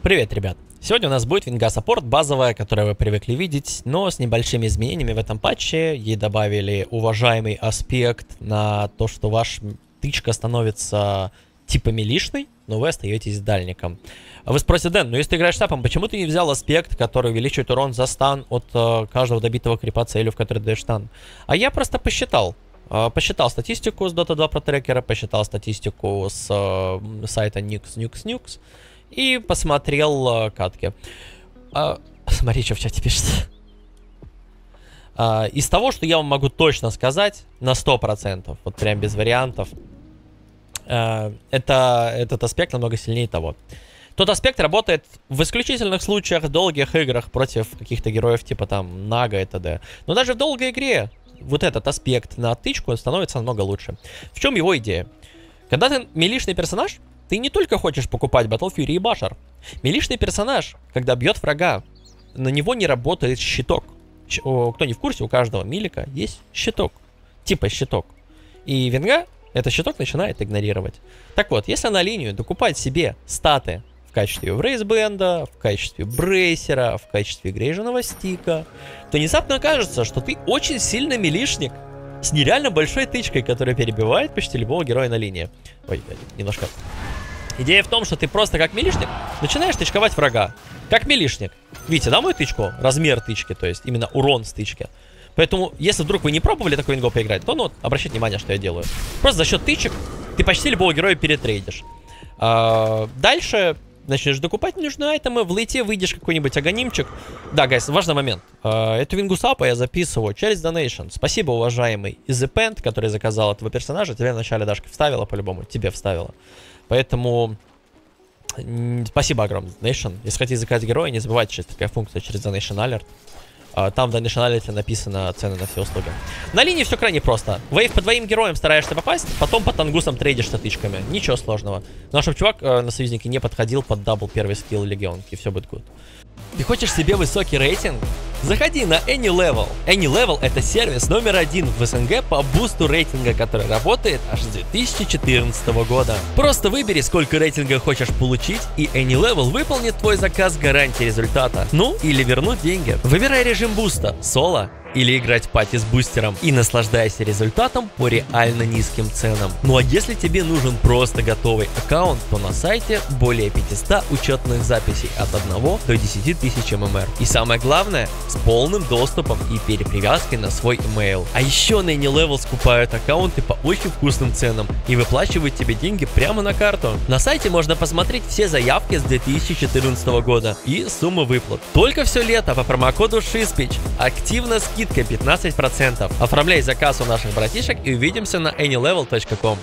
Привет, ребят! Сегодня у нас будет Винга саппорт базовая, которую вы привыкли видеть, но с небольшими изменениями в этом патче. Ей добавили уважаемый аспект на то, что ваш тычка становится типа милишной, но вы остаетесь дальником. Вы спросите: Дэн, ну если ты играешь сапом, почему ты не взял аспект, который увеличивает урон за стан от каждого добитого крипа целью, в который даешь стан? А я просто посчитал. Посчитал статистику с Dota 2 Pro Tracker, посчитал статистику с сайта Nukes, и посмотрел катки. Смотри, что в чате пишется. Из того, что я вам могу точно сказать, на 100%, вот прям без вариантов, этот аспект намного сильнее того. Тот аспект работает в исключительных случаях, в долгих играх против каких-то героев типа там Нага и т.д. Но даже в долгой игре вот этот аспект на тычку становится намного лучше. В чем его идея? Когда ты милишный персонаж, ты не только хочешь покупать Battle Fury и Башар. Милишный персонаж, когда бьет врага, на него не работает щиток. Кто не в курсе, у каждого милика есть щиток. Типа щиток. И Винга этот щиток начинает игнорировать. Так вот, если на линию докупать себе статы в качестве Врейсбенда, в качестве Брейсера, в качестве Грейженого стика, то внезапно окажется, что ты очень сильный милишник с нереально большой тычкой, которая перебивает почти любого героя на линии. Ой, немножко. Идея в том, что ты просто как милишник начинаешь тычковать врага. Как милишник. Видите, да, мою тычку? Размер тычки, то есть именно урон с тычки. Поэтому, если вдруг вы не пробовали такой вингу поиграть, то, ну, обращайте внимание, что я делаю. Просто за счет тычек ты почти любого героя перетрейдишь. Дальше начнешь докупать нужные айтемы, в лейте выйдешь какой-нибудь аганимчик. Да, гайс, важный момент. Эту вингу сапа я записываю через донейшн. Спасибо, уважаемый Изепент, который заказал этого персонажа. Тебе вначале Дашка вставила, по-любому, тебе вставила. Поэтому спасибо огромное, Donation. Если хотите заказать героя, не забывайте, что есть такая функция через Donation Alert. Там в Donation Alert написано цены на все услуги. На линии все крайне просто. Вейв по двоим героям стараешься попасть, потом по тангусам трейдишься тычками. Ничего сложного. Но чтобы чувак на союзнике не подходил под дабл первый скилл легионки, все будет good. Ты хочешь себе высокий рейтинг? Заходи на AnyLevel. AnyLevel — это сервис номер 1 в СНГ по бусту рейтинга, который работает аж с 2014 года. Просто выбери, сколько рейтинга хочешь получить, и AnyLevel выполнит твой заказ с гарантией результата. Ну, или вернуть деньги. Выбирай режим буста, соло или играть в пати с бустером и наслаждайся результатом по реально низким ценам. Ну а если тебе нужен просто готовый аккаунт, то на сайте более 500 учетных записей от 1 до 10 тысяч ММР. И самое главное, с полным доступом и перепривязкой на свой email. А еще на AnyLevel скупают аккаунты по очень вкусным ценам и выплачивают тебе деньги прямо на карту. На сайте можно посмотреть все заявки с 2014 года и суммы выплат. Только все лето по промокоду SHISPITCH. Активно скидка 15%. Оформляй заказ у наших братишек и увидимся на anylevel.com.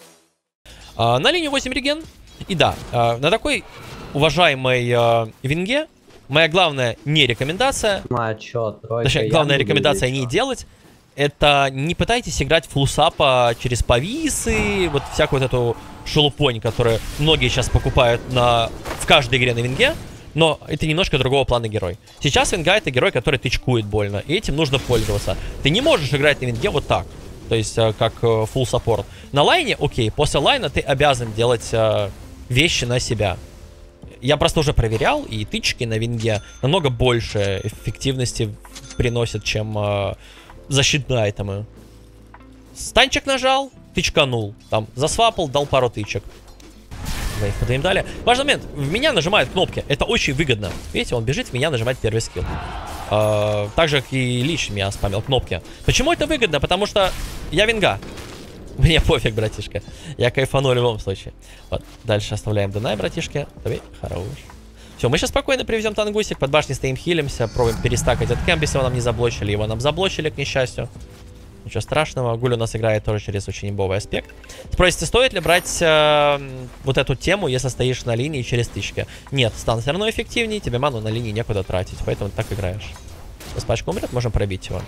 На линию 8 реген. И да, на такой уважаемой винге моя главная не рекомендация, точнее, главная рекомендация не делать, это не пытайтесь играть фуллсапа через повисы, вот всякую вот эту шелупонь, которую многие сейчас покупают в каждой игре на винге. Но это немножко другого плана герой. Сейчас винга — это герой, который тычкует больно, и этим нужно пользоваться. Ты не можешь играть на винге вот так, то есть как full support. На лайне, окей, после лайна ты обязан делать вещи на себя. Я просто уже проверял, и тычки на винге намного больше эффективности приносят, чем защитные айтемы. Станчик нажал, тычканул, там засвапал, дал пару тычек. Подвоим далее. Важный момент. В меня нажимают кнопки. Это очень выгодно. Видите, он бежит, в меня нажимает первый скилл. Так же, как и Лич меня спамил кнопки. Почему это выгодно? Потому что я винга. Мне пофиг, братишка. Я кайфану в любом случае. Вот. Дальше оставляем донай, братишки. Давай, хорош. Все, мы сейчас спокойно привезем тангусик. Под башней стоим, хилимся. Пробуем перестакать этот кемп, если его нам не заблочили. Его нам заблочили, к несчастью. Ничего страшного. Гуль у нас играет тоже через очень имбовый аспект. Спросите, стоит ли брать вот эту тему, если стоишь на линии через тычки? Нет, стан все равно эффективнее, тебе ману на линии некуда тратить, поэтому так играешь. Сейчас пачка умрет, можем пробить его.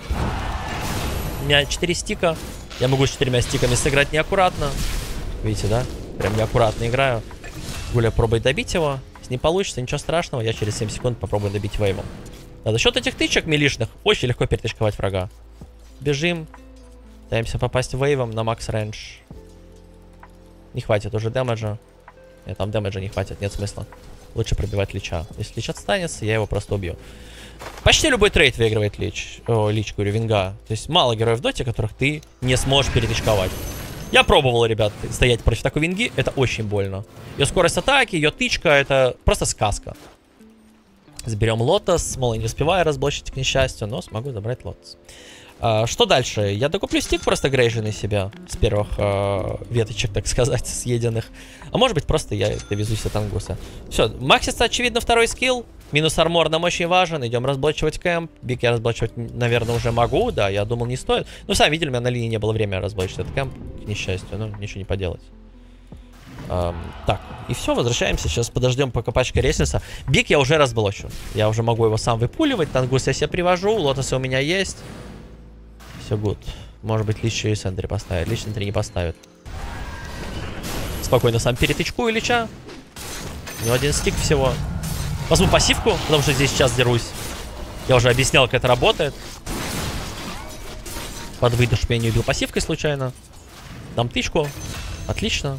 У меня 4 стика. Я могу с 4 стиками сыграть неаккуратно. Видите, да? Прям неаккуратно играю. Гуля пробует добить его. Если не получится, ничего страшного, я через 7 секунд попробую добить вейвом. А за счет этих тычек милишных очень легко перетычковать врага. Бежим. Пытаемся попасть вейвом на макс рейндж. Не хватит уже дэмэджа. Нет, там дэмэджа не хватит, нет смысла. лучше пробивать Лича. Если Лич отстанется, я его просто убью. Почти любой трейд выигрывает Лич. О, Лич, говорю, Винга. То есть мало героев в доте, которых ты не сможешь перетычковать. Я пробовал, ребят, стоять против такой Винги. Это очень больно. Ее скорость атаки, ее тычка, это просто сказка. Заберем Лотос. Мол, я не успеваю разблочить, к несчастью, но смогу забрать Лотос. Что дальше? Я докуплю стик просто грейженный себя с первых веточек, так сказать, съеденных. А может быть, просто я довезусь от Ангуса. Все, Максиса, очевидно, второй скилл. Минус армор нам очень важен. Идем разблочивать кэмп. Биг я разблочивать, наверное, уже могу. Да, я думал, не стоит. Ну, сами видели, у меня на линии не было времени разблочить этот кэмп, к несчастью. Ну, ничего не поделать. Так, и все, возвращаемся. Сейчас подождем, пока пачка ресница. Биг я уже разблочу. Я уже могу его сам выпуливать. Тангус я себе привожу. Лотосы у меня есть. Все гуд. Может быть, Лич и Сентри поставит. Лич Сентри не поставит. Спокойно сам перетычку Ильича. У него один стик всего. Возьму пассивку, потому что здесь сейчас дерусь. Я уже объяснял, как это работает. Под выдох я не убил пассивкой случайно. Дам тычку. Отлично.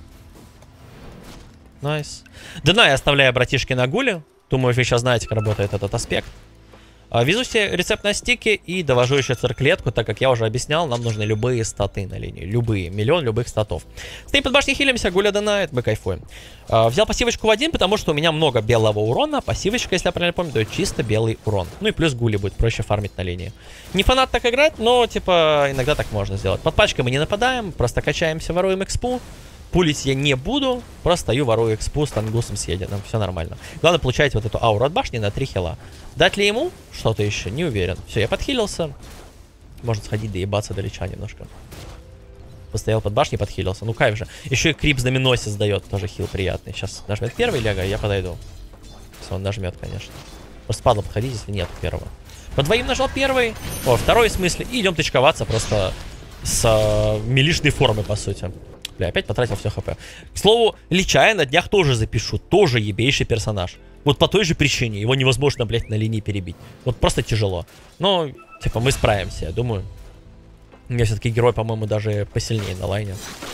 Найс. Дна я оставляю братишки на гуле. Думаю, вы сейчас знаете, как работает этот аспект. Везу себе рецепт на стике и довожу еще цирклетку, так как я уже объяснял, нам нужны любые статы на линии. Любые. Миллион любых статов. Стоим под башней, хилимся, гуля донает, мы кайфуем. Взял пассивочку в один, потому что у меня много белого урона. Пассивочка, если я правильно помню, дает чисто белый урон. Ну и плюс гули будет проще фармить на линии. Не фанат так играть, но типа иногда так можно сделать. Под пачкой мы не нападаем, просто качаемся, воруем экспу. Пулить я не буду, просто стою, ворую экспу с Тангусом съеденным, все нормально. Главное, получать вот эту ауру от башни на 3 хила. Дать ли ему что-то еще? Не уверен. Все, я подхилился. Можно сходить доебаться до Лича немножко. Постоял под башней, подхилился. Ну кайф же. Еще и крип знаменосец дает, тоже хил приятный. Сейчас нажмет первый Лего, я подойду. Если он нажмет, конечно. Просто падло подходить, если нет первого. По двоим нажал первый. О, второй в смысле. И идем тычковаться просто с милишной формы, по сути. Бля, опять потратил все хп. К слову, Лича я на днях тоже запишу. Тоже ебейший персонаж. Вот по той же причине. Его невозможно, блядь, на линии перебить. Вот просто тяжело. Но, типа, мы справимся, я думаю. У меня все-таки герой, по-моему, даже посильнее на лайне.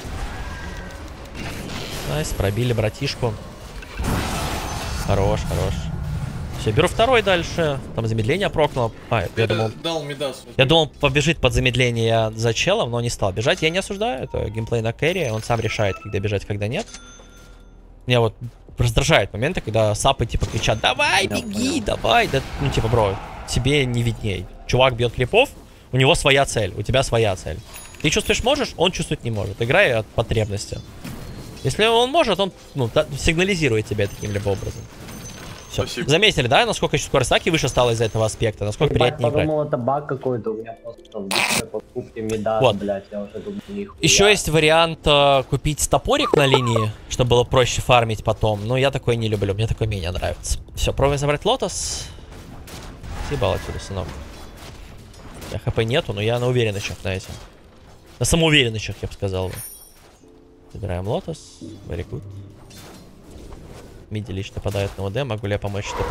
Найс, пробили братишку. Хорош, хорош. Все, беру второй дальше. Там замедление прокнул. Я думал... Дал мидас. Я думал, побежит под замедление за челом, но не стал бежать. Я не осуждаю, это геймплей на кэрри. Он сам решает, когда бежать, когда нет. Меня вот раздражает моменты, когда сапы типа кричат: давай, беги, давай. Да, ну типа, бро, тебе не видней. Чувак бьет крипов, у него своя цель, у тебя своя цель. Ты чувствуешь можешь, он чувствовать не может. Играй от потребности. Если он может, он сигнализирует тебе таким-либо образом. Все. Заметили, да, насколько еще скорость атаки выше стала из-за этого аспекта, насколько приятнее играть. Я подумал, это баг какой-то, у меня просто в покупке медас, вот. Блядь, я уже думаю, нихуя. Еще есть вариант купить топорик на линии, чтобы было проще фармить потом, но я такой не люблю, мне такой менее нравится. Все, пробуем забрать лотос. Съебал отсюда, сынок. У меня хп нету, но я на уверенностях на этим. На самоуверенностях, я бы сказал бы. Забираем лотос, very good. Миди лично нападает на ОД, могу ли я помочь ТП?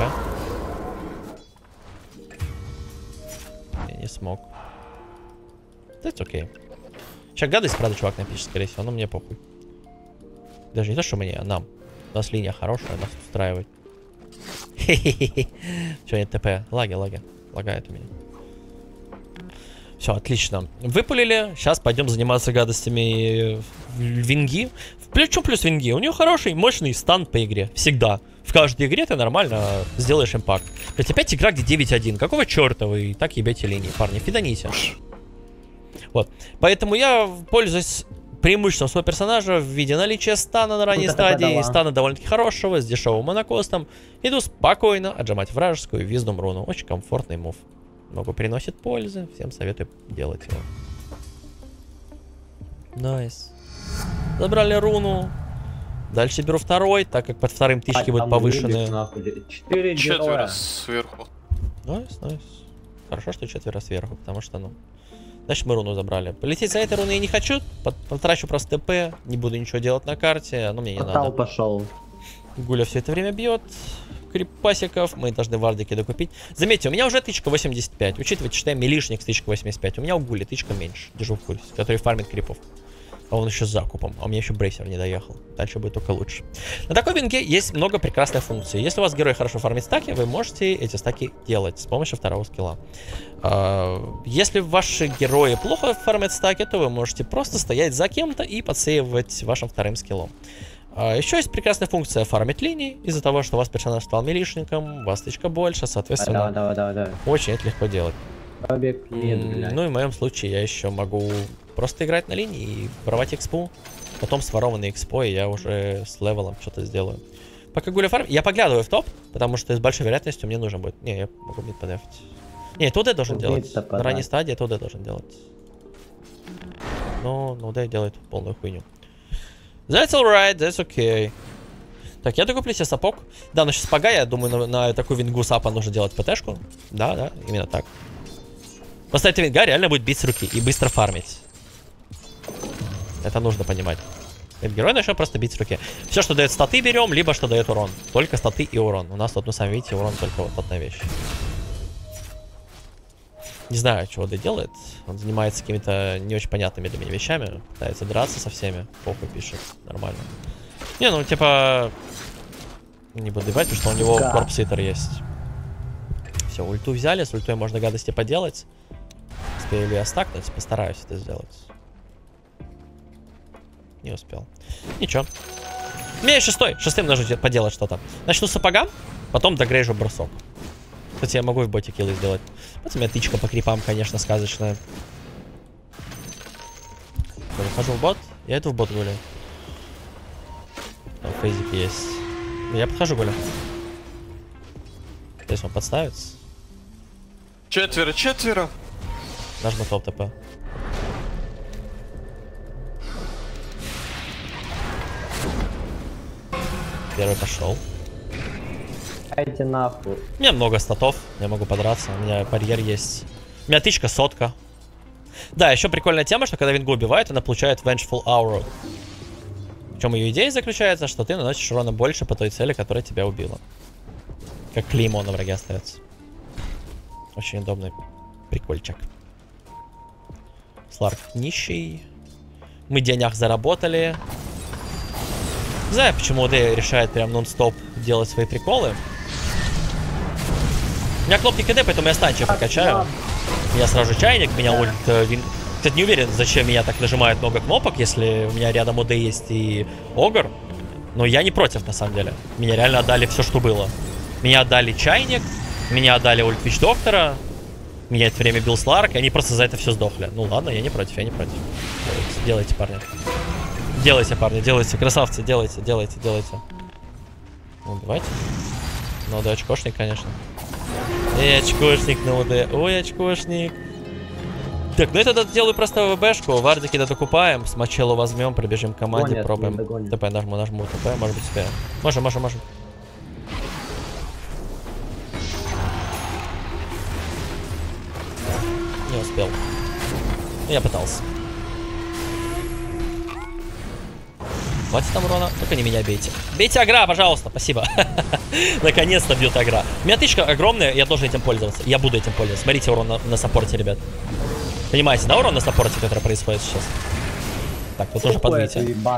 Я не смог. Это окей. Сейчас гадость, правда, чувак напишет, скорее всего, но мне похуй. Даже не то, что мне, а нам. У нас линия хорошая, нас устраивает. Хе-хе-хе. Че, нет ТП? Лаги. Лагает у меня. Все, отлично. Выпулили. Сейчас пойдем заниматься гадостями Винги. Причем плюс Винги? У нее хороший, мощный стан по игре. Всегда. В каждой игре ты нормально сделаешь импакт. Ведь опять игра, где 9-1. Какого черта вы так ебете линии, парни? Фиданите. Вот. Поэтому я пользуюсь преимуществом своего персонажа в виде наличия стана на ранней стадии. Стана довольно-таки хорошего, с дешевым монокостом. Иду спокойно отжимать вражескую Виздум руну. Очень комфортный мув. Много приносит пользы. Всем советую делать его. Найс. Забрали руну. Дальше беру второй, так как под вторым тычки будут повышенные. 4 сверху. Найс. Хорошо, что 4 сверху, потому что, ну... Значит, мы руну забрали. Полететь за этой руной я не хочу. Потрачу просто ТП. Не буду ничего делать на карте. Но мне не надо. Пошел. Гуля все это время бьет. Крипасиков. Мы должны вардики докупить. Заметьте, у меня уже тычка 85. Учитывайте, что я милишник с тычкой 85. У меня у Гули тычка меньше. Держу в курсе. Который фармит крипов. А он еще с закупом. А у меня еще брейсер не доехал. Дальше будет только лучше. На такой винге есть много прекрасных функций. Если у вас герой хорошо фармит стаки, вы можете эти стаки делать с помощью второго скилла. Если ваши герои плохо фармят стаки, то вы можете просто стоять за кем-то и подсейвать вашим вторым скиллом. Еще есть прекрасная функция фармить линии. Из-за того, что у вас персонаж стал милишником, у вас тычка больше, соответственно, очень это легко делать. Ну и в моем случае я еще могу просто играть на линии и воровать экспу. Потом с ворованной экспой я уже с левелом что-то сделаю. Пока гуля фарм, я поглядываю в топ, потому что с большой вероятностью мне нужен будет. Не, я могу мид подефить. Не, это УД должен делать. На ранней стадии это УД должен делать. Но УД делает полную хуйню. That's alright, that's okay. Так, я докуплю себе сапог. Да, но сейчас пога, я думаю, на такую вингу сапа нужно делать ПТшку. Да, именно так. Просто эта винга реально будет бить с руки и быстро фармить. Это нужно понимать. Этот герой начнет просто бить с руки. Все, что дает статы, берем, либо что дает урон. Только статы и урон. У нас тут, ну, сами видите, урон только вот одна вещь. Не знаю, что он делает. Он занимается какими-то не очень понятными для меня вещами. Пытается драться со всеми. Похуй пишет. Нормально. Не, ну, типа... Не буду ебать, потому что у него корпс-итер есть. Все, ульту взяли. С ультой можно гадости поделать. Успею ли я стакнуть? Постараюсь это сделать. Не успел. Ничего. У меня есть шестым нужно поделать что-то. Начну с сапога, потом догрейжу бросок. Кстати, я могу в боте киллы сделать. Вот у меня тычка по крипам, конечно, сказочная. Захожу в бот. Я иду в бот гуляю. Там фейзик есть. Я подхожу гуляю. Здесь он подставится. Четверо. Нажму топ ТП. Первый пошел. Дайте нахуй. У меня много статов, я могу подраться, у меня барьер есть. У меня тычка сотка. Да, еще прикольная тема, что когда вингу убивает, она получает Vengeful Aura. В чем ее идея заключается, что ты наносишь урона больше по той цели, которая тебя убила. Как клеймо на враге остается. Очень удобный прикольчик. Сларк нищий. Мы денег заработали. Не знаю, почему ОД решает прям нон-стоп делать свои приколы. У меня кнопки КД, поэтому я станчик прокачаю. Я сразу чайник, меня ульт... Кстати, не уверен, зачем меня так нажимает много кнопок, если у меня рядом ОД есть и Огр. Но я не против, на самом деле. Меня реально отдали все, что было. Меня отдали чайник, меня отдали ульт Вич Доктора. Меня это время бил Сларк, и они просто за это все сдохли. Ну ладно, я не против, я не против. Делайте, парни. Делайте, парни, делайте, красавцы, делайте. Ну, давайте. Ну, да, очкошник, конечно. Очкошник на УД. Ой, очкошник. Так, ну я тогда делаю просто ВБшку. Вардики докупаем, с Мачелло возьмем, пробежим к команде, Гонят, пробуем. ТП, нажму ТП, может быть успеем. Можем. Не успел. Я пытался. Хватит там урона. Только не меня бейте. Бейте агра, пожалуйста. Спасибо. Наконец-то бьют агра. У меня тычка огромная, я должен этим пользоваться. Я буду этим пользоваться. Смотрите урон на саппорте, ребят. Понимаете, да, урон на саппорте, который происходит сейчас? Так, тут тоже подвейте.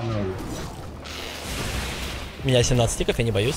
У меня 17 стиков, я не боюсь.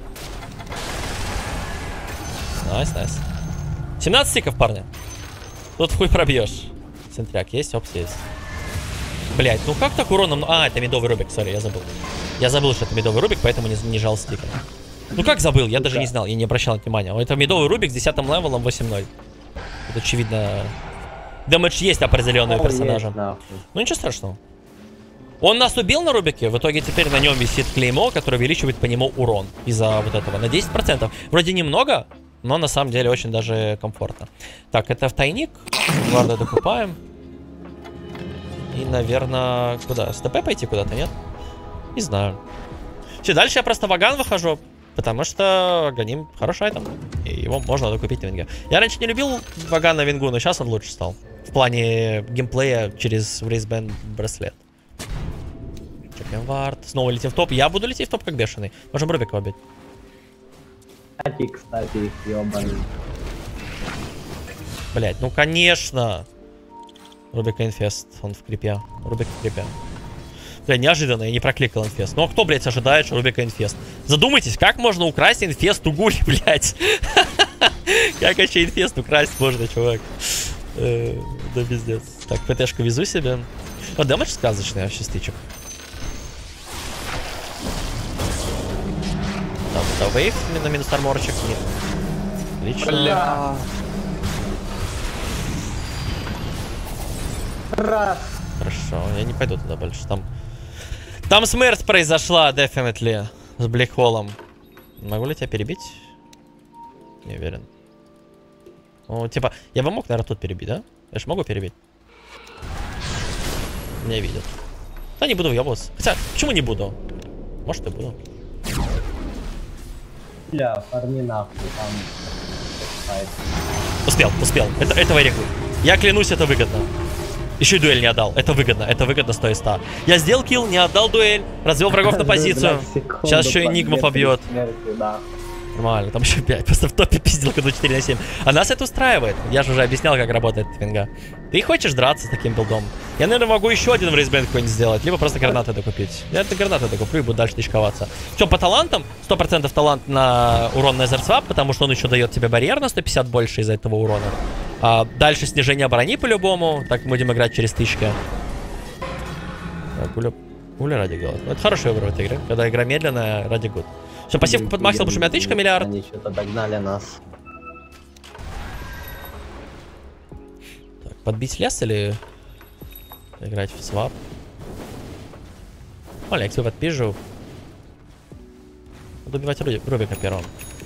Найс. 17 стиков, парни. Тут хуй пробьешь. Центряк есть, опс есть. Блять, ну как так уроном? А, это медовый рубик, сори, я забыл. Я забыл, что это медовый рубик, поэтому не жал стиком. Ну как забыл? Я даже не знал, я не обращал внимания. Это медовый рубик с 10 левелом 8-0. Это очевидно. Дэмэдж есть определенный у персонажа. Ну ничего страшного. Он нас убил на рубике, в итоге теперь на нем висит клеймо, которое увеличивает по нему урон. Из-за вот этого на 10%. Вроде немного, но на самом деле очень даже комфортно. Так, это в тайник. Варда докупаем. И, наверное, куда? С ТП пойти куда-то, нет? Не знаю. Все, дальше я просто ваган выхожу, потому что Аганим хороший айтем. И его можно докупить на винге. Я раньше не любил ваган на вингу, но сейчас он лучше стал. В плане геймплея через Wristband браслет. Чекаем вард. Снова летим в топ. Я буду лететь в топ как бешеный. Можем Рубика убить. Кстати, ёбаный. Блять, ну конечно. Рубик инфест, он в крипе. Рубик в крипе. Бля, неожиданно, я не прокликал инфест. Ну а кто, блядь, ожидает, что Рубика инфест? Задумайтесь, как можно украсть инфест у Гули, блядь? Как вообще инфест украсть можно, чувак? Да пиздец. Так, ПТшку везу себе. Вот дэмэдж сказочный вообще стычек. Там вейв на минус арморчик. Нет. Отлично. Бля. Раз. Хорошо, я не пойду туда больше. Там смерть произошла, definitely. С Блэкхолом. Могу ли тебя перебить? Не уверен. Ну, типа, я бы мог, наверное, тут перебить, да? Я же могу перебить. Меня видят. Да не буду въебываться. Хотя, почему не буду? Может, и буду. Бля, фарми нахуй там. Успел. Это варикл. Я клянусь, это выгодно. Еще и дуэль не отдал. Это выгодно 100 из 100. Я сделал килл, не отдал дуэль. Развел врагов на позицию. Сейчас еще Энигма побьет. Нормально, там еще 5. Просто в топе пиздил, когда 4 на 7. А нас это устраивает. Я же уже объяснял, как работает твинга. Ты хочешь драться с таким билдом? Я, наверное, могу еще один в рейсбенд какой-нибудь сделать. Либо просто гранаты докупить. Я это гранаты докуплю и буду дальше тычковаться. Все, по талантам. 100% талант на урон на Эзерсвап, потому что он еще дает тебе барьер на 150 больше из-за этого урона. А дальше снижение брони по-любому. Так будем играть через тычки. Гуля ради делать. Это хороший выбор в этой игре. Когда игра медленная, ради гуд. Все, пассивку подмаксил, потому что у меня тычка миллиард. Они что-то догнали нас. Так, подбить лес или играть в свап? Оля, я к тебе подпижу. Буду убивать Рубика первым.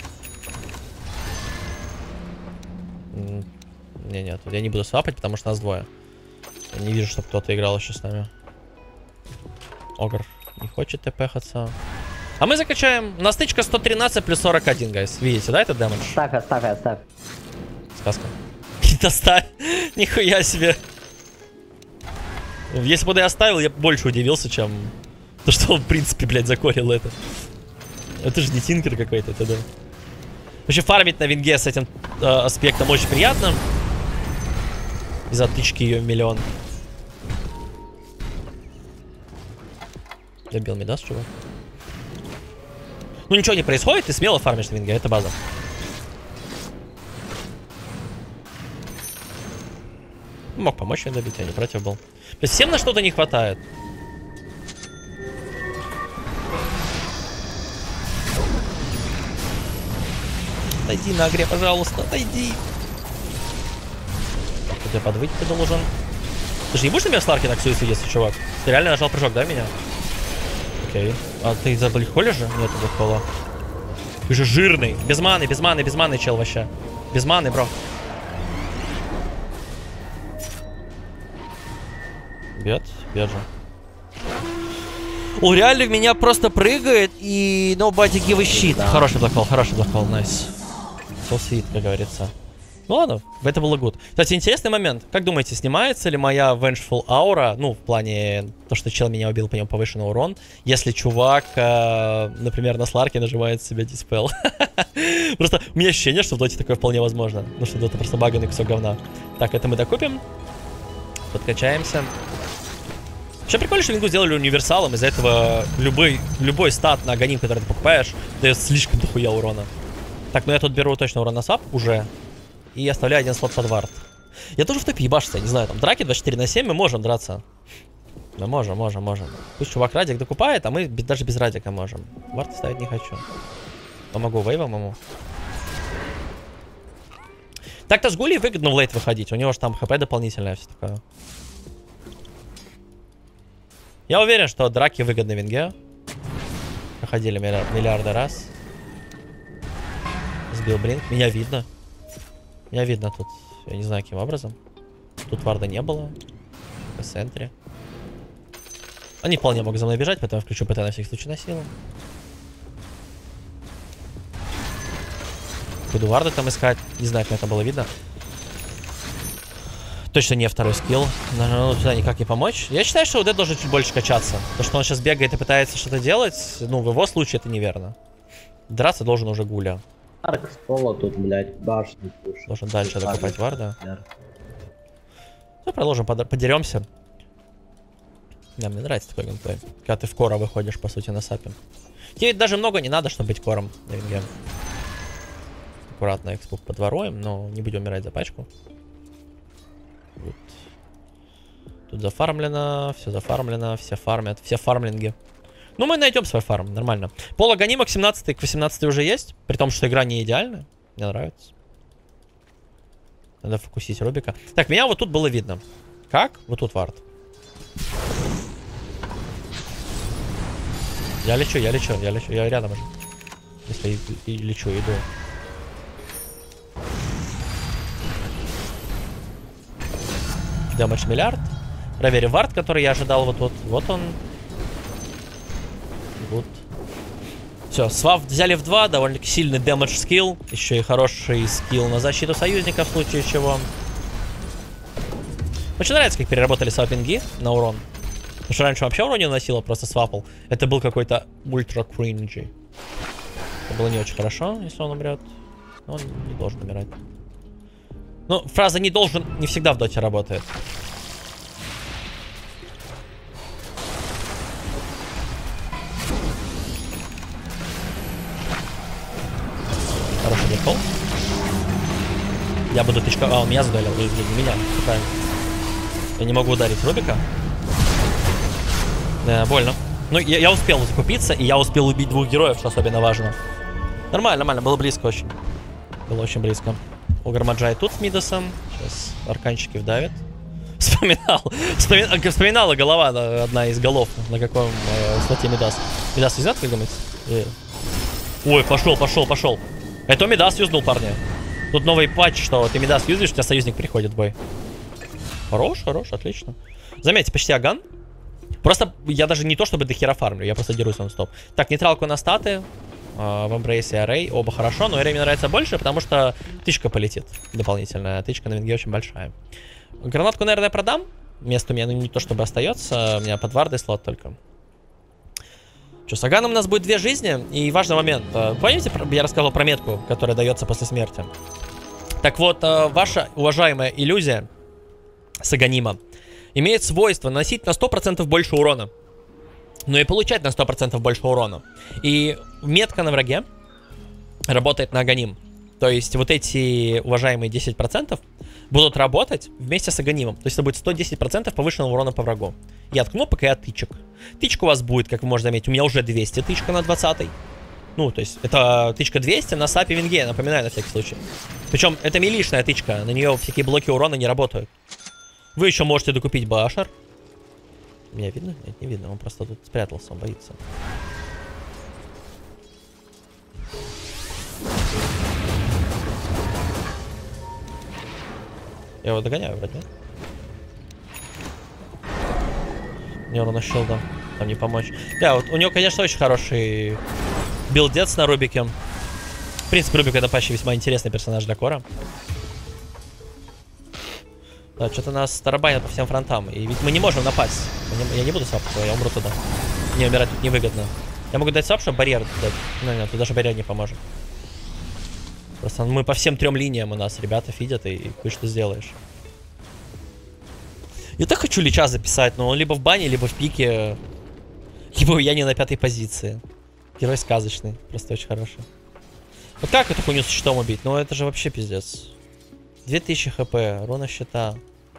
Нет, я не буду свапать, потому что нас двое. Я не вижу, чтобы кто-то играл еще с нами. Огр не хочет тпхаться. А мы закачаем. У нас стычка 113 плюс 41, гайс. Видите, да, это дэмэдж? Оставь. Сказка. Оставь. Нихуя себе. Если бы я оставил, я больше удивился, чем то, что он, в принципе, блядь, закорил это. Это же не тинкер какой-то, это да. Вообще фармить на винге с этим аспектом очень приятно. Из-за тычки ее миллион. Добил мидас, чувак. Ну ничего не происходит, ты смело фармишь на винге, это база. Мог помочь мне добить, я не против был. То есть всем на что-то не хватает. Отойди на игре, пожалуйста, отойди. Ты подвыть ты должен. Ты же не будешь на меня в Сларке так суицидиться, чувак? Ты реально нажал прыжок, да, меня? Окей. А ты за Блэкхоле же? Нет, Блэкхола. Ты же жирный. Без маны, чел вообще. Без маны, бро. Бед же. Он реально в меня просто прыгает и nobody give a shit. Да. Хороший блэкхол, найс. So sweet, как говорится. Ну ладно, это было good. Кстати, интересный момент. Как думаете, снимается ли моя Vengeful Aura, ну, в плане то, что чел меня убил, по нему повышенный урон, если чувак, например, на Сларке нажимает себе диспел? Просто у меня ощущение, что в доте такое вполне возможно. Ну, что дота просто баганный кусок говна. Так, это мы докупим. Подкачаемся. Еще прикольно, что вингу сделали универсалом. Из-за этого любой стат на Аганим, который ты покупаешь, дает слишком дохуя урона. Так, ну я тут беру точно урон на свап уже. И оставляю один слот под вард. Я тоже в топе ебашься, я не знаю, там драки 24 на 7, мы можем драться. Мы можем. Пусть чувак радик докупает, а мы даже без радика можем. Вард ставить не хочу. Помогу вейвом ему. Так-то с Гулей выгодно в лейт выходить, у него же там хп дополнительное, все такое. Я уверен, что драки выгодны винге. Проходили миллиарды раз. Сбил блинк, меня видно. Меня видно тут, я не знаю, каким образом. Тут варда не было. В центре. Они вполне могут за мной бежать, поэтому я включу ПТ на всякий случай на силу. Буду варда там искать. Не знаю, как это было видно. Точно не второй скилл. Но туда никак не помочь. Я считаю, что УД должен чуть больше качаться. То, что он сейчас бегает и пытается что-то делать, ну, в его случае это неверно. Драться должен уже Гуля. Арк с пола тут, блядь, башню пушит. Должен дальше докупать варда. Ну, продолжим, подеремся. Да, мне нравится такой геймплей. Когда ты в кора выходишь, по сути, на сапе. Тебе даже много не надо, чтобы быть кором. Аккуратно экспук подворуем, но не будем умирать за пачку. Вот. Тут зафармлено, все фармят, все фармлинги. Ну, мы найдем свой фарм, нормально. Пол Аганима к 17 к 18 уже есть, при том, что игра не идеальная. Мне нравится. Надо фокусить Рубика. Так, меня вот тут было видно. Как? Вот тут вард. Я лечу, я рядом уже. Если и лечу, иду. Дэмэдж миллиард. Проверим вард, который я ожидал вот тут. Вот он. Вот. Все, свав взяли в 2, довольно сильный дэмэдж скилл. Еще и хороший скилл на защиту союзника в случае чего. Очень нравится, как переработали свапинги на урон. Потому что раньше вообще урон не наносило, просто свапал. Это был какой-то ультра кринджи. Это было не очень хорошо, если он умрет. Но он не должен умирать. Ну, фраза «не должен» не всегда в доте работает. Хороший дефол. Я буду тычка... А, он меня задалил. Не меня. Правильно. Я не могу ударить Рубика. Да, больно. Ну, я успел закупиться, и я успел убить 2 героев, что особенно важно. Нормально, нормально. Было близко очень. Было очень близко. Угромаджай тут с Мидасом. Сейчас арканчики вдавит. Вспоминала голова, одна из голов, на каком слоте Мидас. Мидас везет, как думаете? Ой, пошел. Это Мидас юзнул, парня. Тут новый патч, что ты Мидас юзаешь, у тебя союзник приходит в бой. Хорош, отлично. Заметьте, почти Аган. Просто я даже не то, чтобы до хера фармлю, я просто дерусь нон-стоп. Так, нейтралку на статы. В Эмбрейсе и Арей оба хорошо, но Арей мне нравится больше, потому что тычка полетит дополнительная. Тычка на винге очень большая. Гранатку, наверное, я продам. Место у меня не то чтобы остается, у меня под вардой слот только. Что, с Аганом у нас будет 2 жизни, и важный момент. Помните, я рассказывал про метку, которая дается после смерти? Так вот, ваша уважаемая иллюзия с Аганима имеет свойство наносить на 100% больше урона. Но и получать на 100% больше урона. И метка на враге работает на Аганим. То есть вот эти уважаемые 10% будут работать вместе с Аганимом. То есть это будет 110% повышенного урона по врагу. Я от кнопок и от тычек. Тычка у вас будет, как вы можете заметить, у меня уже 200 тычка на 20-й. Ну, то есть это тычка 200 на сапе винге, напоминаю на всякий случай. Причем это милишная тычка, на нее всякие блоки урона не работают. Вы еще можете докупить башер. Меня видно? Нет, не видно, он просто тут спрятался, он боится. Я его догоняю вроде, нет? Не, он нашел, да. Там не помочь. Да, вот у него, конечно, очень хороший билдец на Рубике. В принципе, Рубик это почти весьма интересный персонаж для кора. Да, что-то нас тарабанят по всем фронтам. И ведь мы не можем напасть. Я не буду свапать, я умру туда. Не умирать тут невыгодно. Я могу дать свап, чтобы барьер дать. Но нет, тут даже барьер не поможет. Просто мы по всем 3 линиям у нас ребята фидят, и кое-что сделаешь. Я так хочу Лича записать, но он либо в бане, либо в пике. Либо я не на 5-й позиции. Герой сказочный, просто очень хороший. Вот как эту хуйню с щитом убить? Ну это же вообще пиздец. 2000 хп, руна щита.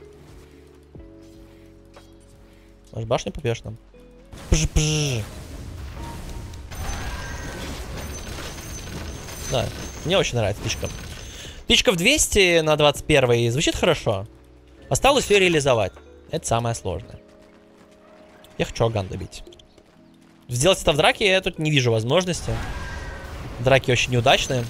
Может, башню побьешь нам? Пж-пж. Да, мне очень нравится тычка. Тычка в 200 на 21 звучит хорошо. Осталось ее реализовать. Это самое сложное. Я хочу Аган добить. Сделать это в драке я тут не вижу возможности. Драки очень неудачные.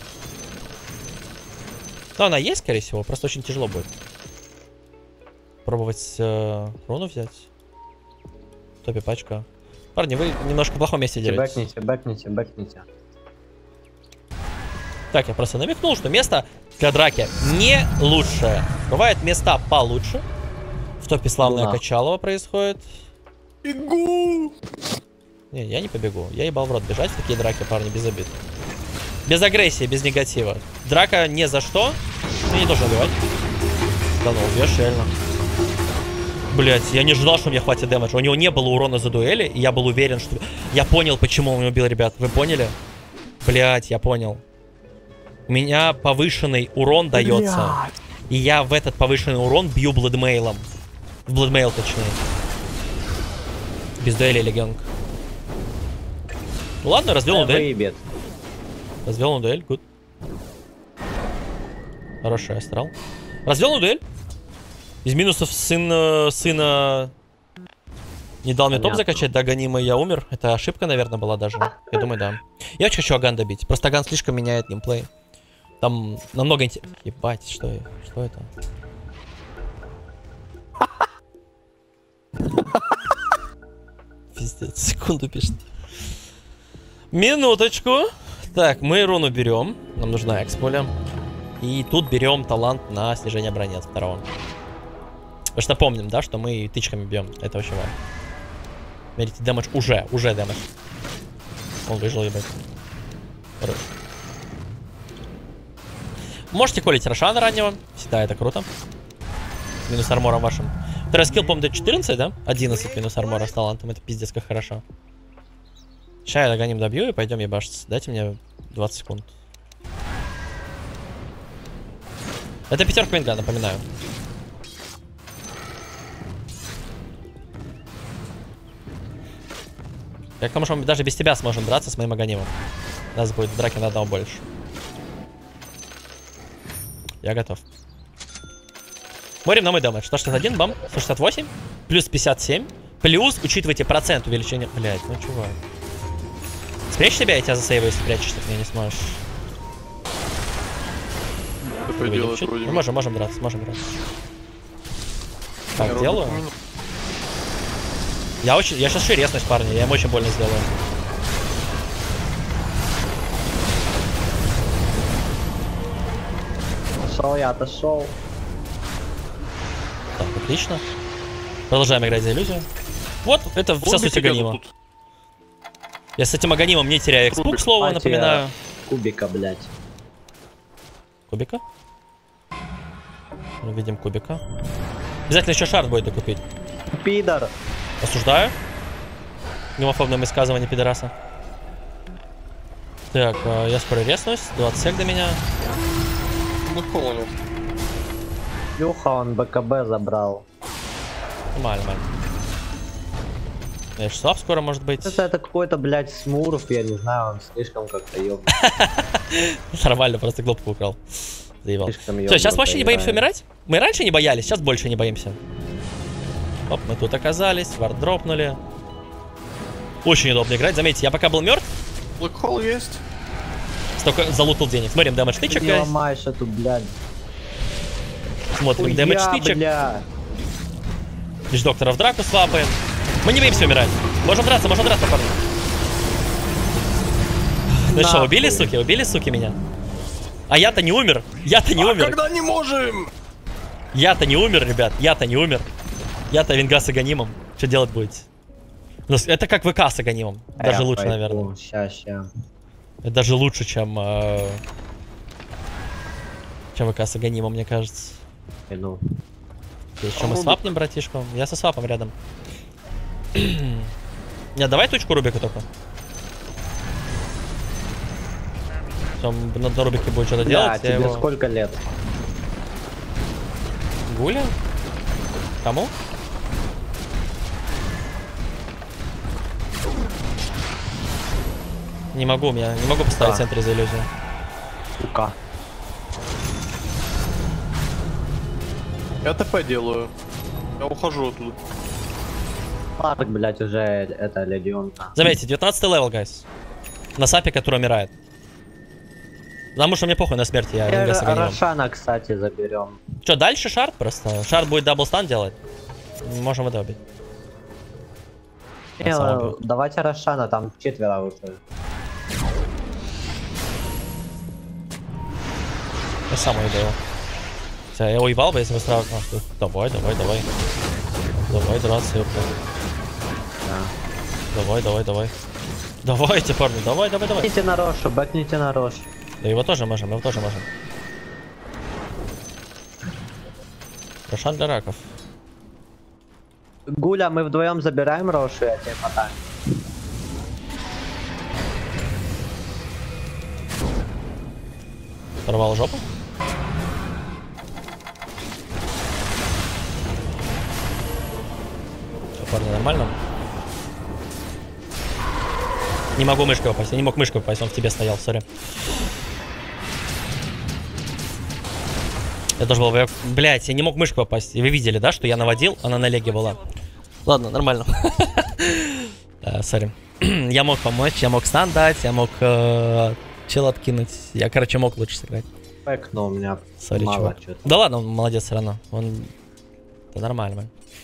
Но она есть, скорее всего, просто очень тяжело будет. Пробовать руну взять. В топе пачка. Парни, вы немножко в плохом месте делаете. Бэкните. Так, я просто намекнул, что место для драки не лучшее. Бывают места получше. В топе славное Качалово происходит. Бегу! Не, я не побегу. Я ебал в рот бежать в такие драки, парни, без обид. Без агрессии, без негатива. Драка не за что. Ты не должен убивать. Да ну, убьешь реально. Блять, я не ожидал, что мне хватит дэмэджа. У него не было урона за дуэли, и я был уверен, что... Я понял, почему он убил, ребят. Вы поняли? Блять, я понял. У меня повышенный урон дается. И я в этот повышенный урон бью бладмейлом. В бладмейл, точнее. Без дуэли легенг. Ну ладно, развел на дуэль. Развел на дуэль, гуд. Хороший астрал. Развел на дуэль. Из минусов сына не дал мне топ закачать, да, Ганима, и я умер. Это ошибка, наверное, была даже. Я думаю, да. Я очень хочу Аган добить. Просто Аган слишком меняет геймплей. Там намного интересно. Ебать, что это? Пиздец, секунду пишет. Минуточку. Так, мы руну берем. Нам нужна эксполя. И тут берем талант на снижение брони от второго. Потому что помним, да, что мы тычками бьем. Это очень важно. Смотрите, дэмэдж уже дэмэдж. Он выжил, ебать. Хорош. Можете колить Рошана раннего. Всегда это круто. С минус армором вашим. Второй скилл, по-моему, до 14, да? 11 минус армора с талантом. Это пиздец как хорошо. Сейчас я догоним, добью и пойдем ебашиться. Дайте мне 20 секунд. Это пятерка винга, напоминаю. Я к тому, что мы даже без тебя сможем драться с моим Аганимом. Нас будет в драке на одного больше. Я готов. Смотрим на мой дэмэдж. 161, бам. 168. Плюс 57. Плюс, учитывайте процент увеличения. Блять, ну чувак. Спрячь себя, я тебя засейваю, если прячешься, ты меня не сможешь. Мы можем драться, Так, делаю. Я сейчас еще резнусь, парни, я им очень больно сделаю. Я отошел. Так, отлично. Продолжаем играть за иллюзию. Вот, это вся суть Аганима. Я с этим Аганимом не теряю экспу, к слову, напоминаю. Кубика, блядь. Кубика? Мы видим кубика. Обязательно еще шарт будет докупить. Пидор. Осуждаю. Гомофобное высказывание пидораса. Так, я скоро резнусь. 20 сек до меня. Юха, он БКБ забрал. Нормально. Я слаб скоро может быть. Это какой-то, блядь, смурф, я не знаю, он слишком как-то ёб. Нормально, просто кнопку украл. Заебал. Все, сейчас вообще не боимся умирать? Мы раньше не боялись, сейчас больше не боимся. Оп, мы тут оказались, вард дропнули. Очень удобно играть, заметьте, я пока был мертв. Блэкхолл есть. Столько залутал денег. Смотрим, дэмэдж тычек. Ты ломаешь эту, блядь. Смотрим, дэмэдж тычек. Лишь доктора в драку свапаем. Мы не боимся умирать. Можем драться, парни. Ну что, убили, суки, меня? А я-то не умер. Когда не можем? Я-то не умер, ребят. Я-то Я-то винга с Аганимом. Что делать будете? Это как ВК с Аганимом. Даже лучше, наверное. Ща. Это даже лучше, чем ВК с Аганимом, мне кажется. Иду. Еще мы свапнем, братишку. Я со свапом рядом. Не, давай точку Рубика только. Там на Рубике будет что-то делать. Тебе его... сколько лет? Гуля? Кому? Не могу, я не могу поставить в центре за иллюзию. Сука. Я ТП делаю. Я ухожу оттуда. Парк, блять, уже это легионка. Заметьте, 19 левел, гайс. На сапе, который умирает. Потому что мне похуй на смерть, я винга с Аганимом. Рошана, кстати, заберем. Че, дальше шарт просто? Шарт будет даблстан делать. Можем это убить. Не, давайте Рошана, там 4 уже. Я сам уйду его. Все, я уебал бы, если бы сразу... Давай. Давай драться, ёпта. Давай. Давайте, парни, давай. Бэкните на Рошу, бэкните на Рошу. Да его тоже можем, Рошан для раков. Гуля, мы вдвоем забираем Рошу, я тебе потаю. Порвал жопу. Что, парни, нормально? Не могу мышкой попасть. Я не мог мышкой попасть, он в тебе стоял, сори. Я тоже был... Блять, я не мог мышкой попасть. И вы видели, да, что я наводил, она на леге была. Ладно, нормально. Сори. Я мог помочь, я мог стан дать, я мог чел откинуть. Я, короче, мог лучше сыграть. Но у меня Сори, мало чувак. что-то. Да ладно, он молодец все равно. Он... Это нормально.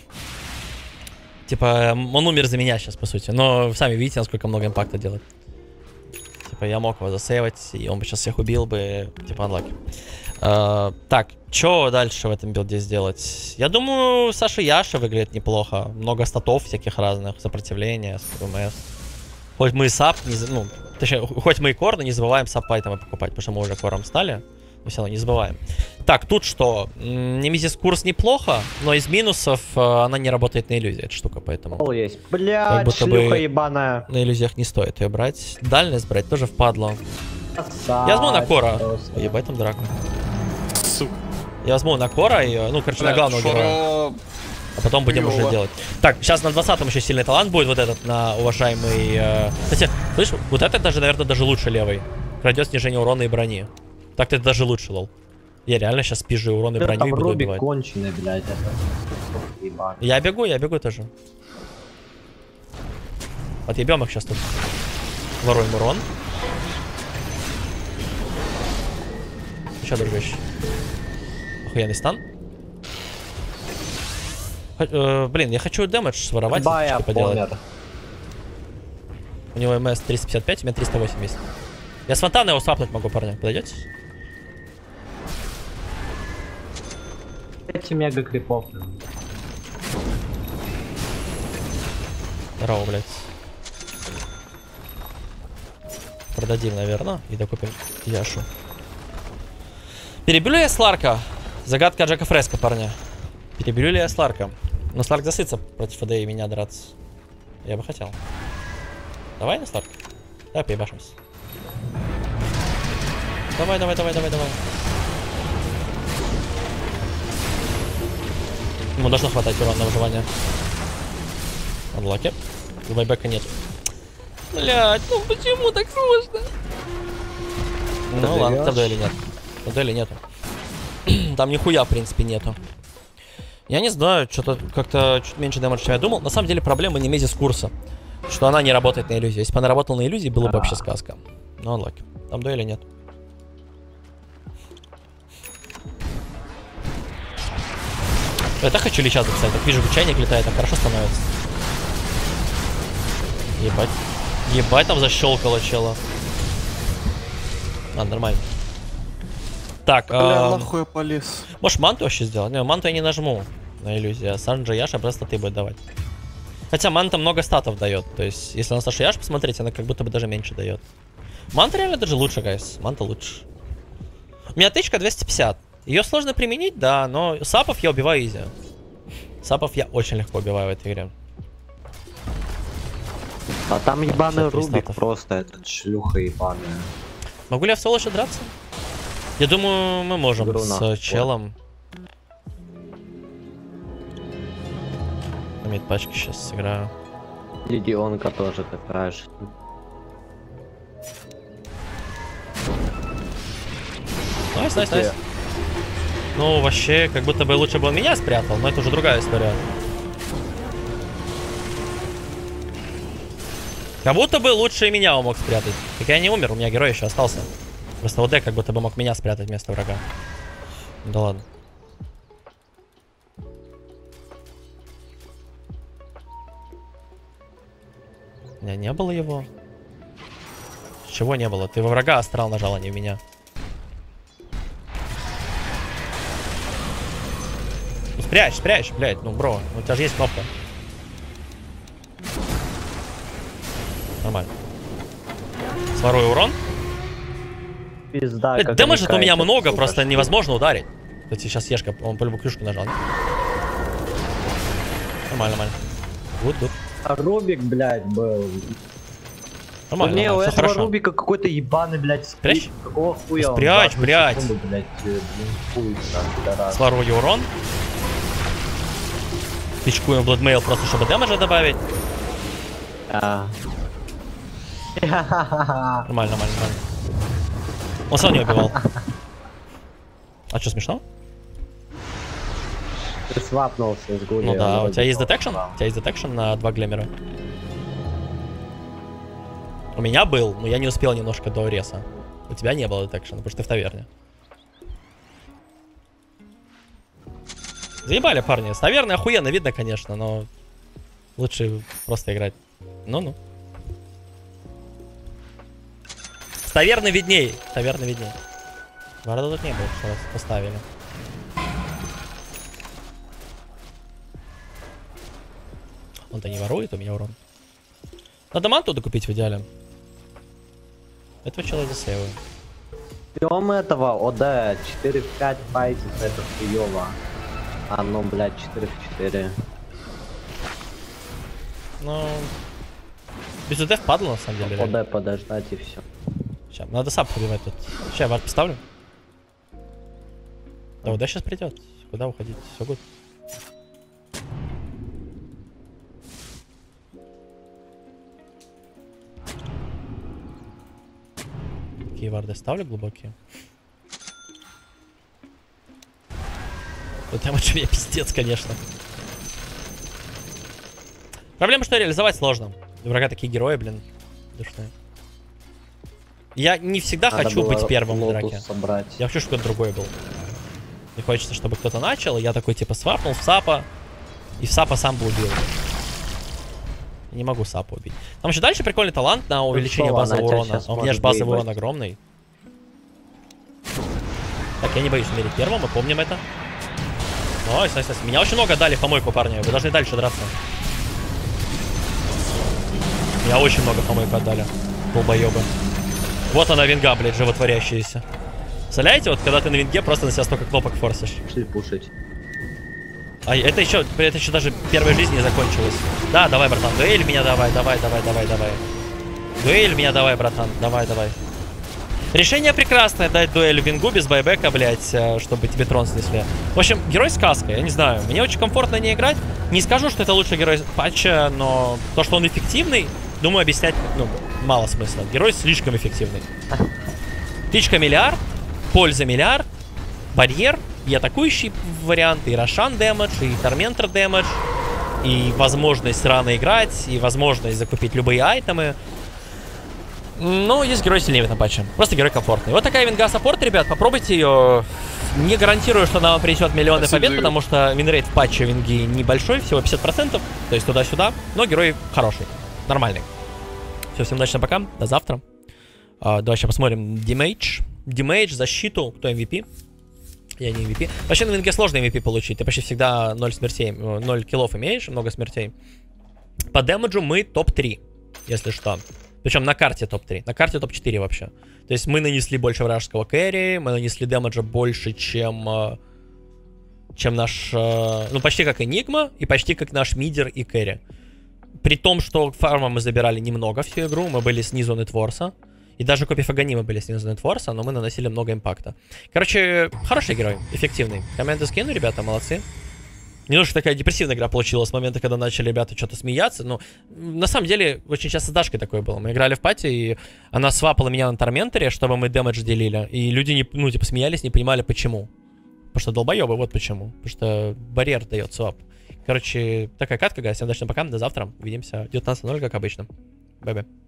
Типа, он умер за меня сейчас, по сути. Но сами видите, насколько много импакта делает. Типа, я мог его засейвать, и он бы сейчас всех убил бы. Типа, unlucky. Так, что дальше в этом билде сделать? Я думаю, Саша Яша выглядит неплохо. Много статов всяких разных, сопротивления, СКМС. Хоть мы и сап, ну, точнее, хоть мы и кор, но не забываем сап-айтемы покупать, потому что мы уже кором стали. Но все равно не забываем. Так, тут что? Немезис курс неплохо, но из минусов она не работает на иллюзии, эта штука, поэтому... Пол есть. Блядь, шлюха ебаная. На иллюзиях не стоит ее брать. Дальность брать тоже впадло. Я возьму на кора. Ебать там драку. Сука. Я возьму на кора и, ну, короче, на главного героя. А потом будем уже делать. Так, сейчас на 20-м еще сильный талант будет вот этот, на уважаемый... Кстати, слышишь, вот этот даже, наверное, даже лучше левый. Крадет снижение урона и брони. Так-то это даже лучше, лол. Я реально сейчас пижу урон и броню и буду убивать. Конченый, блядь, это... Я бегу тоже. Отъебем их сейчас тут. Воруем урон. Еще дружище. Охуенный стан. Блин, я хочу дэмэдж своровать, что поделать. У него МС 355, у меня 380. Я с фонтана его свапнуть могу, парня. Подойдете? Эти мега крипов. Здорово, блядь. Продадим, наверное, и докупим Яшу. Перебью ли я Сларка? Загадка Джека Фреско, парня. Перебью ли я Сларка? Но Сларк засытся против АД и меня драться. Я бы хотел. Давай на Сларк. Давай поебашимся. Давай. Ему должно хватать урона на выживание. Анлаки. Вайбека нет. Блять, ну почему так сложно? Ну ладно, там дуэли нет. Там дуэли нету. Там нихуя, в принципе, нету. Я не знаю, что-то как-то чуть меньше дэмэдж, чем я думал. На самом деле проблема не Немезис курса. Что она не работает на иллюзии. Если бы она работала на иллюзии, было бы вообще сказка. Но анлаки. Там дуэли нет. Я так хочу лича записать. Так вижу, чайник летает, так хорошо становится. Ебать. Ебать, там защелкало чела. А, нормально. Так, нахуй я полез. может манту вообще сделать? Не, манту я не нажму на иллюзию. А Санджа Яша просто ты будет давать. Хотя манта много статов дает. То есть, если на Сашу Яш посмотреть, она как будто бы даже меньше дает. Манта реально даже лучше, гайс. Манта лучше. У меня тычка 250. Ее сложно применить, да, но сапов я убиваю изи. Сапов я очень легко убиваю в этой игре. А там ебаный Рубик статов. просто, этот шлюха ебаная. Могу ли я в соло еще драться? Я думаю, мы можем с челом. На мидпачке сейчас сыграю. Легионка тоже такая же. Найс. Ну, вообще, как будто бы лучше бы он меня спрятал, но это уже другая история. Как будто бы лучше и меня он мог спрятать. Так я не умер, у меня герой еще остался. Просто ОД как будто бы мог меня спрятать вместо врага. Да ладно. У меня не было его. Чего не было? Ты во врага астрал нажал, а не в меня. Ну, спрячь, блядь, ну, бро, у тебя же есть кнопка. Нормально. Своруй урон. Пизда, дэмэджа у меня много, просто невозможно ударить. Кстати, сейчас Ешка, он по любому клюшку нажал. Нормально, нормально. Good. А Рубик, блядь, был. Нормально, Не, у нормально, всё этого хорошо. Рубика какой-то ебаный, блядь, Спрячь. скрипт. Какого хуя он Спрячь, за одну блядь. секунду, блядь, блин, пидорас. Сларую урон. Тычкуем в Bloodmail просто, чтобы дэмэджа добавить. А. Нормально, нормально, нормально. Он сам не убивал. А что, смешно? Ты свапнулся с Гули. Ну да, у тебя есть детекшн? детекшн? У тебя есть детекшн на 2 глемера? У меня был, но я не успел немножко до реса. У тебя не было детекшена, потому что ты в таверне. Заебали, парни. С таверны охуенно видно, конечно, но лучше просто играть. Ну-ну. С таверны видней. Таверны видней. Варда тут не было, что раз поставили. Он-то не ворует, у меня урон. Надо манту докупить в идеале. Этого человека засейваю. Ждем этого ОД 4 в 5 файтится, это хуёво. А ну, блядь, 4 в 4. Ну... Без УД впадло, на самом деле. ОД подождать и все. Сейчас, надо сап побивать тут. Сейчас я вард поставлю. Да, УД сейчас придет. Куда уходить? Все гуд. Какие варды ставлю глубокие? Вот там мне пиздец, конечно. Проблема, что реализовать сложно. У врага такие герои, блин, душные. Я не всегда Надо хочу было быть первым в лотус драке. собрать. Я хочу, чтобы кто-то другой был. Мне хочется, чтобы кто-то начал, и я такой типа свапнул в сапа, и в сапа сам бы убил. Не могу сапа убить. Там еще дальше прикольный талант на увеличение что, базового она тебя урона. щас А у меня же может базовый выебать. урон огромный. Так, я не боюсь умереть первым, мы помним это. Найс, найс, найс. Меня очень много дали в помойку, парни. Вы должны дальше драться. Меня очень много в помойку отдали. Долбоёбы. Вот она винга, блядь, животворящаяся. Представляете, вот когда ты на винге просто на себя столько кнопок форсишь. Пошли пушить. А это еще даже первой жизни не закончилось. Да, давай, братан, дуэль меня давай. Дуэль меня давай, братан, давай. Решение прекрасное, дать дуэль вингу без байбека, блять, чтобы тебе трон снесли. В общем, герой сказка, я не знаю, мне очень комфортно не играть. Не скажу, что это лучший герой патча, но то, что он эффективный, думаю, объяснять, ну, мало смысла. Герой слишком эффективный. Тычка миллиард, польза миллиард, барьер, и атакующий вариант, и Рошан дэмэдж, и Торментор дэмэдж, и возможность рано играть, и возможность закупить любые айтемы. Ну, есть герой сильнее в этом патче. Просто герой комфортный. Вот такая винга саппорт, ребят, попробуйте ее. Не гарантирую, что нам принесет миллионы побед, потому что винрейт в патче винги небольшой, всего 50%, то есть туда-сюда, но герой хороший, нормальный. Все, всем удачи, пока, до завтра. Давай сейчас посмотрим Демейдж, защиту, кто MVP. Я не MVP. Вообще на винге сложно MVP получить. Ты почти всегда 0 смертей, 0 киллов имеешь, много смертей. По дэмэджу мы топ-3, если что. Причем на карте топ-3. На карте топ-4 вообще. То есть мы нанесли больше вражеского кэрри, мы нанесли дэмэджа больше, чем наш... ну, почти как Энигма, и почти как наш мидер и кэрри. При том, что фарма мы забирали немного всю игру, мы были снизу нетворса. И даже копии Фагани мы были снизу нетворса, но мы наносили много импакта. Короче, хороший герой, эффективный. Комменты скину, ребята, молодцы. Немножко такая депрессивная игра получилась с момента, когда начали ребята что-то смеяться. Но на самом деле очень часто с Дашкой такое было. Мы играли в пати, и она свапала меня на Торменторе, чтобы мы дэмэдж делили. И люди, ну, типа, смеялись, не понимали, почему. Потому что долбоебы, вот почему. Потому что барьер дает свап. Короче, такая катка, гайс. Всем удачи, пока, до завтра. Увидимся в 19:00, как обычно. Бай-бай.